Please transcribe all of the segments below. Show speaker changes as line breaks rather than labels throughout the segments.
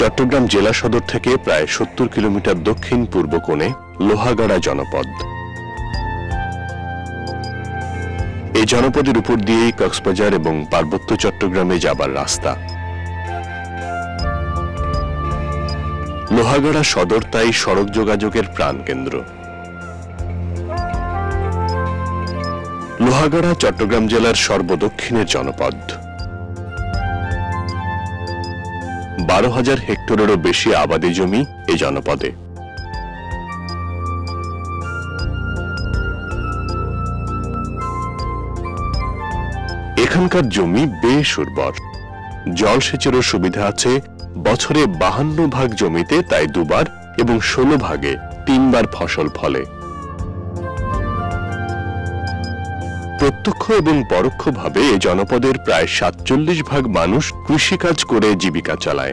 চট্টগ্রাম জেলা সদর থেকে প্রায় ৭০ কিলোমিটার দক্ষিণ পূর্ব কোণে লোহাগাড়া জনপদ। এই জনপদের উপর দিয়েই কক্সবাজার এবং পার্বত্য চট্টগ্রামে যাবার রাস্তা। লোহাগাড়া সদর তাই সড়ক যোগাযোগের প্রাণকেন্দ্র। লোহাগাড়া চট্টগ্রাম জেলার সর্বদক্ষিণের জনপদ। ১২,০০০ হেক্টরেরও বেশি আবাদি জমি এই জনপদে। এখানকার জমি বেশ উর্বর, জলসেচেরও সুবিধা আছে। বছরে ৫২ ভাগ জমিতে তাই দুবার এবং ১৬ ভাগে ৩ বার ফসল ফলে। প্রত্যক্ষ এবং পরোক্ষভাবে এই জনপদের প্রায় ৪৭ ভাগ মানুষ কৃষিকাজ করে জীবিকা চালায়।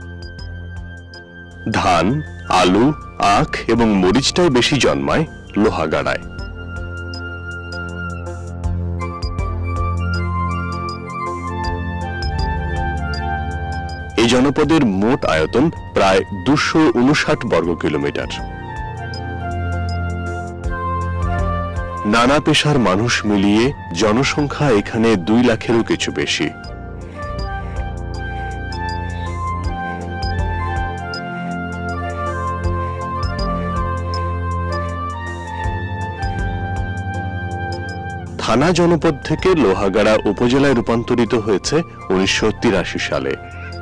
ধান, আলু, আখ এবং মরিচটাই বেশি জন্মায় লোহাগাড়ায়। এই জনপদের মোট আয়তন প্রায় ২৫৯ বর্গ কিলোমিটার। নানা পেশার মানুষ মিলিয়ে জনসংখ্যা এখানে ২ লাখেরও কিছু বেশি। থানা জনপদ থেকে লোহাগাড়া উপজেলায় রূপান্তরিত হয়েছে ১৯৮৩ সালে।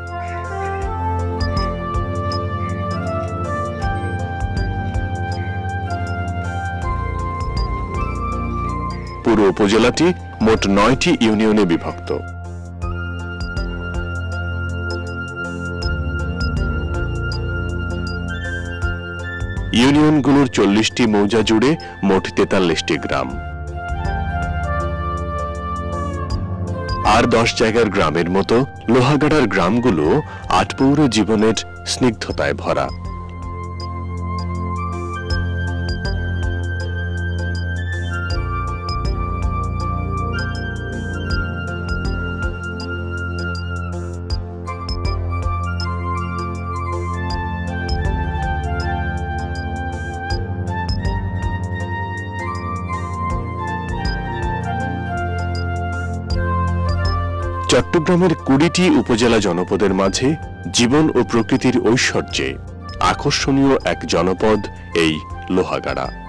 পুরো উপজেলাটি মোট ৯টি ইউনিয়নে বিভক্ত। ইউনিয়নগুলোর ৪০টি মৌজা জুড়ে মোট ৪৩টি গ্রাম। আর ১০ জায়গার গ্রামের মতো লোহাগাড়ার গ্রামগুলো আটপৌর জীবনের স্নিগ্ধতায় ভরা। চট্টগ্রামের ২০টি উপজেলা জনপদের মাঝে জীবন ও প্রকৃতির ঐশ্বর্যে আকর্ষণীয় এক জনপদ এই লোহাগাড়া।